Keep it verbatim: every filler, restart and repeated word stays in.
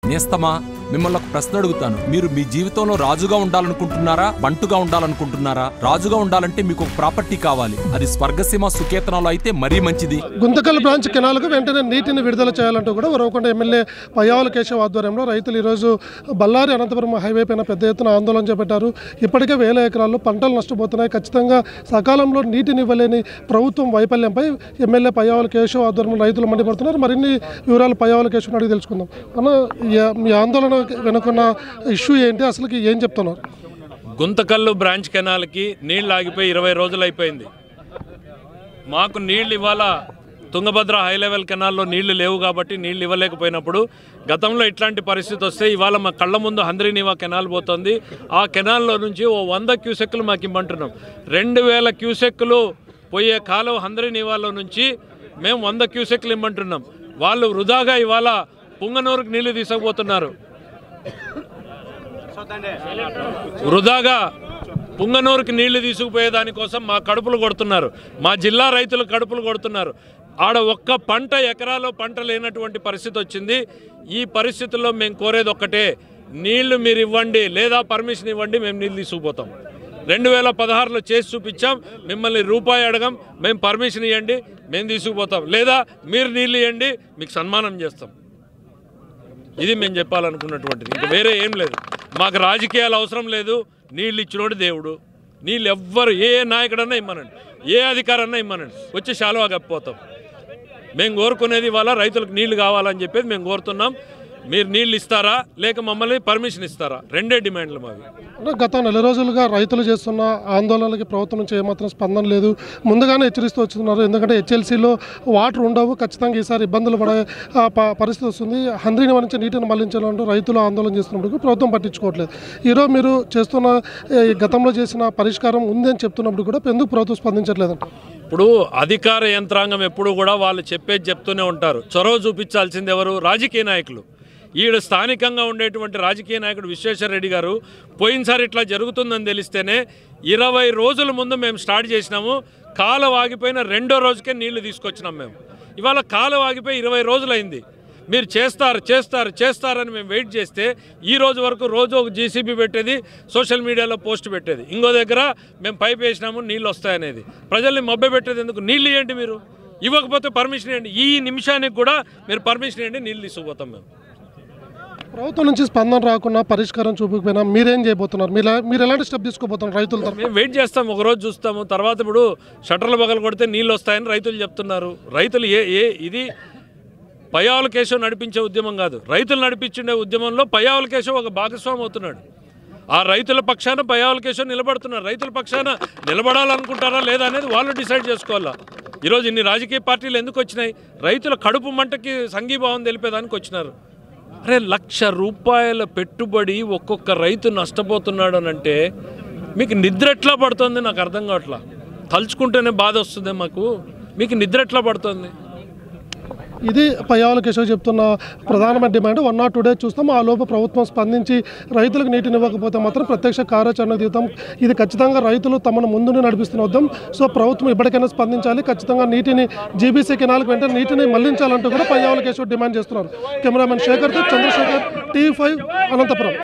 నేస్తమా, మిమ్మల్ని ఒక ప్రశ్న అడుగుతాను. మీరు మీ జీవితంలో రాజుగా ఉండాలనుకుంటున్నారా, బంటుగా ఉండాలనుకుంటున్నారా? రాజుగా ఉండాలంటే మీకు ఒక ప్రాపర్టీ కావాలి. అది స్వర్గసీమ సుకేతనాలు అయితే మరీ మంచిది. గుంతకల్ బ్రాంచ్ కెనాల్కు వెంటనే నీటిని విడుదల చేయాలంటూ కూడా ఉరవకొండ ఎమ్మెల్యే పయ్యావుల కేశవ్ ఆధ్వర్యంలో రైతులు ఈరోజు బళ్ళారి అనంతపురం హైవే పైన పెద్ద ఎత్తున ఆందోళన చేపట్టారు. ఇప్పటికే వేల ఎకరాల్లో పంటలు నష్టపోతున్నాయి. ఖచ్చితంగా సకాలంలో నీటిని ఇవ్వలేని ప్రభుత్వం వైఫల్యంపై ఎమ్మెల్యే పయ్యావుల కేశవ్ ఆధ్వర్యంలో రైతులు మండిపడుతున్నారు. మరిన్ని వివరాలు పయ్యావుల కేశవ్ అడిగి తెలుసుకుందాం. అన్న, మీ ఆందోళన వెనుకున్న ఇష్యూ ఏంటి, అసలు ఏం చెప్తున్నారు? గుంతకల్లు బ్రాంచ్ కెనాల్కి నీళ్ళు ఆగిపోయి ఇరవై రోజులు అయిపోయింది. మాకు నీళ్ళు ఇవాళ తుంగభద్ర హై లెవెల్ కెనాల్లో నీళ్లు లేవు కాబట్టి నీళ్ళు ఇవ్వలేకపోయినప్పుడు గతంలో ఇట్లాంటి పరిస్థితి వస్తే ఇవాళ మా కళ్ళ ముందు హంద్రీనివా కెనాల్ పోతుంది. ఆ కెనాల్లో నుంచి ఓ వంద క్యూసెక్కులు మాకు ఇమ్మంటున్నాం. రెండు వేల క్యూసెక్కులు పోయే కాలం హంద్రీనివాలో నుంచి మేము వంద క్యూసెక్కులు ఇమ్మంటున్నాం. వాళ్ళు వృధాగా ఇవాళ పుంగనూరుకు నీళ్లు తీసుకుపోతున్నారు. వృధాగా పుంగనూరుకి నీళ్లు తీసుకుపోయే దానికోసం మా కడుపులు కొడుతున్నారు. మా జిల్లా రైతులు కడుపులు కొడుతున్నారు. ఆడ ఒక్క పంట ఎకరాలో పంట లేనటువంటి పరిస్థితి వచ్చింది. ఈ పరిస్థితుల్లో మేము కోరేది ఒక్కటే, నీళ్లు మీరు ఇవ్వండి, లేదా పర్మిషన్ ఇవ్వండి, మేము నీళ్ళు తీసుకుపోతాం. రెండు వేల పదహారులో చేసి చూపించాం. మిమ్మల్ని రూపాయి అడగం, మేము పర్మిషన్ ఇవ్వండి, మేము తీసుకుపోతాం, లేదా మీరు నీళ్ళు ఇవ్వండి, మీకు సన్మానం చేస్తాం. ఇది మేము చెప్పాలనుకున్నటువంటిది. ఇంకా వేరే ఏం లేదు. మాకు రాజకీయాలు అవసరం లేదు. నీళ్ళు ఇచ్చినోడు దేవుడు. నీళ్ళు ఎవ్వరు, ఏ నాయకుడన్నా ఇమ్మనండి, ఏ అధికారన్నా ఇమ్మనండి, వచ్చి శాలువా కప్పిపోతాం. మేము కోరుకునేది ఇవాళ రైతులకు నీళ్లు కావాలని చెప్పేది మేము కోరుతున్నాం. మీరు నీళ్ళు ఇస్తారా, లేక మమ్మల్ని పర్మిషన్ ఇస్తారా? రెండే డిమాండ్లు మావి. గత నెల రోజులుగా రైతులు చేస్తున్న ఆందోళనలకి ప్రభుత్వం నుంచి ఏమాత్రం స్పందన లేదు. ముందుగానే హెచ్చరిస్తూ వస్తున్నారు. ఎందుకంటే హెచ్ఎల్సీలో వాటర్ ఉండవు, ఖచ్చితంగా ఈసారి ఇబ్బందులు పడే పరిస్థితి వస్తుంది. హంద్రీనివా నుంచి నీటిని మళ్లించాలంటూ రైతులు ఆందోళన చేస్తున్నప్పుడు ప్రభుత్వం పట్టించుకోవట్లేదు. ఈరోజు మీరు చేస్తున్న గతంలో చేసిన పరిష్కారం ఉంది అని చెప్తున్నప్పుడు కూడా ఎందుకు ప్రభుత్వం స్పందించట్లేదంట? ఇప్పుడు అధికార యంత్రాంగం ఎప్పుడు కూడా వాళ్ళు చెప్పేది చెప్తూనే ఉంటారు. చొరవ చూపించాల్సింది ఎవరు? రాజకీయ నాయకులు. ఈడ స్థానికంగా ఉండేటువంటి రాజకీయ నాయకుడు విశ్వేశ్వర రెడ్డి గారు పోయినసారి ఇట్లా జరుగుతుందని తెలిస్తేనే ఇరవై రోజుల ముందు మేము స్టార్ట్ చేసినాము. కాలం ఆగిపోయిన రెండో రోజుకే నీళ్లు తీసుకొచ్చినాం మేము. ఇవాళ కాలం ఆగిపోయి ఇరవై రోజులైంది. మీరు చేస్తారు చేస్తారు చేస్తారని మేము వెయిట్ చేస్తే ఈ రోజు వరకు రోజు ఒక జీసీబీ పెట్టేది, సోషల్ మీడియాలో పోస్ట్ పెట్టేది, ఇంకో దగ్గర మేము పైప్ వేసినాము నీళ్ళు వస్తాయనేది. ప్రజల్ని మభ్య పెట్టేది ఎందుకు? నీళ్ళు ఇవ్వండి, మీరు ఇవ్వకపోతే పర్మిషన్ ఇవ్వండి. ఈ నిమిషానికి కూడా మీరు పర్మిషన్ ఇవ్వండి, నీళ్ళు తీసుకుపోతాం మేము. ప్రభుత్వం నుంచి స్పందన రాకుండా పరిష్కారం చూపకపోయినా మీరేం చేయబోతున్నారు? మీరు మీరు ఎలాంటి స్టెప్ తీసుకోబోతున్నారు? రైతులతో మేము వెయిట్ చేస్తాం, ఒకరోజు చూస్తాము. తర్వాత ఇప్పుడు షట్టర్లు పగలు కొడితే నీళ్ళు వస్తాయని రైతులు చెప్తున్నారు. రైతులు ఏ ఏ ఇది పయ్యావుల కేశవ్ నడిపించే ఉద్యమం కాదు, రైతులు నడిపించే ఉద్యమంలో పయ్యావుల కేశవ్ ఒక భాగస్వామి అవుతున్నాడు. ఆ రైతుల పక్షాన పయ్యావుల కేశవ్ నిలబడుతున్నారు. రైతుల పక్షాన నిలబడాలనుకుంటారా లేదా అనేది వాళ్ళు డిసైడ్ చేసుకోవాలా. ఈరోజు ఇన్ని రాజకీయ పార్టీలు ఎందుకు వచ్చినాయి? రైతుల కడుపు మంటకి సంఘీభావం తెలిపేదానికి వచ్చినారు. అరే, లక్ష రూపాయల పెట్టుబడి ఒక్కొక్క రైతు నష్టపోతున్నాడు అని అంటే మీకు నిద్ర ఎట్లా పడుతుంది? నాకు అర్థం కావట్లా. తలుచుకుంటేనే బాధ వస్తుంది మాకు. మీకు నిద్ర ఎట్లా పడుతుంది? ఇది పయ్యావుల కేశవ్ చెప్తున్న ప్రధానమైన demand. One not two days చూస్తాం. ఆ లోపు ప్రభుత్వం స్పందించి రైతులకు నీటిని ఇవ్వకపోతే మాత్రం ప్రత్యక్ష కార్యాచరణ దిగుతాం. ఇది ఖచ్చితంగా రైతులు తమను ముందునే నడిపిస్తున్న ఉద్యమం. సో ప్రభుత్వం ఇప్పటికైనా స్పందించాలి. ఖచ్చితంగా నీటిని జీబీసీ కెనాల్కి వెంటనే నీటిని మళ్లించాలంటూ కూడా పయ్యావుల కేశవ్ డిమాండ్ చేస్తున్నారు. కెమెరామెన్ శేఖర్తో చంద్రశేఖర్, టీవీ ఫైవ్, అనంతపురం.